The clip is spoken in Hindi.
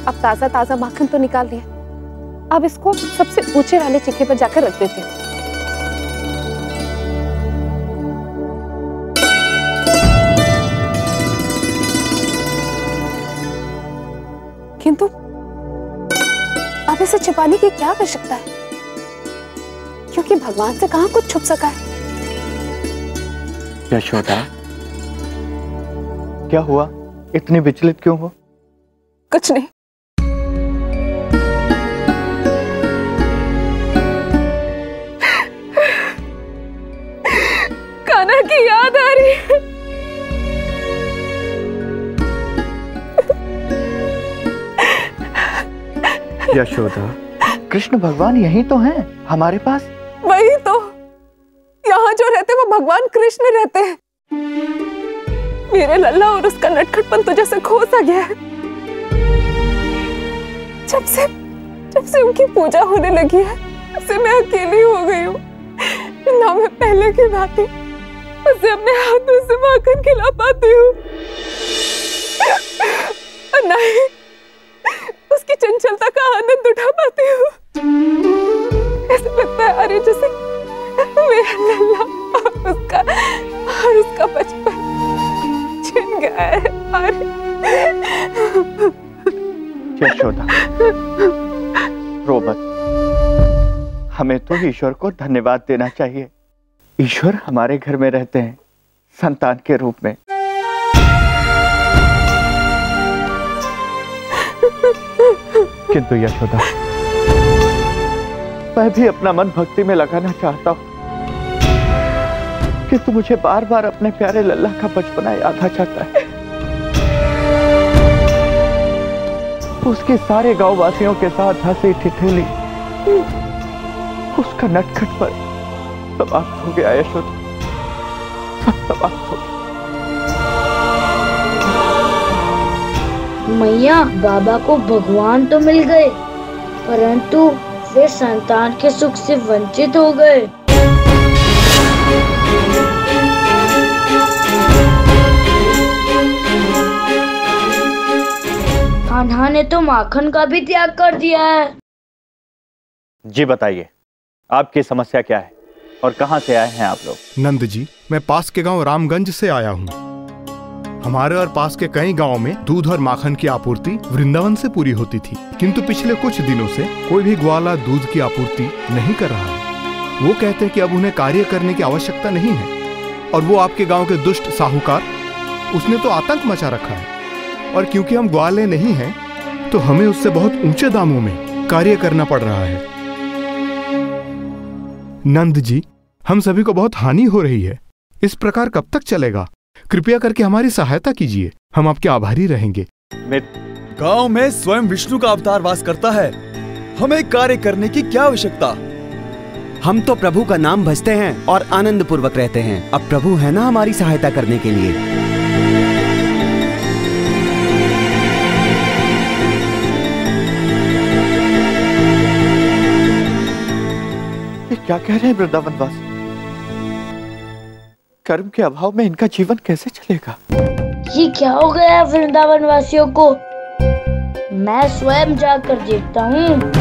अब ताजा ताजा माखन तो निकाल लिया, अब इसको सबसे ऊंचे वाले चिक्के पर जाकर रख देते हैं। किंतु अब इसे छिपाने की क्या आवश्यकता है, क्योंकि भगवान से कहां कुछ छुप सका है। यशोदा, क्या हुआ? इतनी विचलित क्यों हो? कुछ नहीं। कान्हा की याद आ रही है। यशोदा, कृष्ण भगवान यही तो हैं हमारे पास। वही तो, यहाँ जो रहते वो भगवान कृष्ण रहते हैं। मेरे लल्ला और उसका नटखटपन तो जैसे खो सा गया है। जब से उनकी पूजा होने लगी है, तब से मैं अकेली हो गई हूँ। ना मैं पहले की भांति उसे अपने हाथों से माखन खिला पाती हूँ, और ना ही उसकी चंचलता का आनंद उठा पाती हूँ। ऐसा लगता है अरे जैसे मेरा लल्ला और उसका बचपन छिन गया है। यशोदा, रो मत। हमें तो ईश्वर को धन्यवाद देना चाहिए। ईश्वर हमारे घर में रहते हैं संतान के रूप में। किंतु यशोदा, मैं भी अपना मन भक्ति में लगाना चाहता हूं, किंतु मुझे बार बार अपने प्यारे लल्ला का बचपना याद आ जाता है। उसके सारे गांव वासियों के साथ हंसी ठिठोली, उसका नटखटपन समाप्त हो गया यशोदा, सब समाप्त हो गया। मैया, बाबा को भगवान तो मिल गए, परंतु वे संतान के सुख से वंचित हो गए। कान्हा ने तो माखन का भी त्याग कर दिया है। जी बताइए, आपकी समस्या क्या है और कहां से आए हैं आप लोग? नंद जी, मैं पास के गांव रामगंज से आया हूँ। हमारे और पास के कई गांवों में दूध और माखन की आपूर्ति वृंदावन से पूरी होती थी, किंतु पिछले कुछ दिनों से कोई भी ग्वाला दूध की आपूर्ति नहीं कर रहा है। वो कहते हैं कि अब उन्हें कार्य करने की आवश्यकता नहीं है, और वो आपके गांव के दुष्ट साहूकार, उसने तो आतंक मचा रखा है। और क्योंकि हम ग्वाले नहीं हैं, तो हमें उससे बहुत ऊंचे दामों में कार्य करना पड़ रहा है। नंद जी, हम सभी को बहुत हानि हो रही है। इस प्रकार कब तक चलेगा? कृपया करके हमारी सहायता कीजिए, हम आपके आभारी रहेंगे। गांव में स्वयं विष्णु का अवतार वास करता है, हमें कार्य करने की क्या आवश्यकता? हम तो प्रभु का नाम भजते हैं और आनंद पूर्वक रहते हैं। अब प्रभु है ना हमारी सहायता करने के लिए। ये क्या कह रहे हैं वृंदावनवासी? कर्म के अभाव में इनका जीवन कैसे चलेगा? ये क्या हो गया वृंदावन वासियों को? मैं स्वयं जाकर देखता हूँ।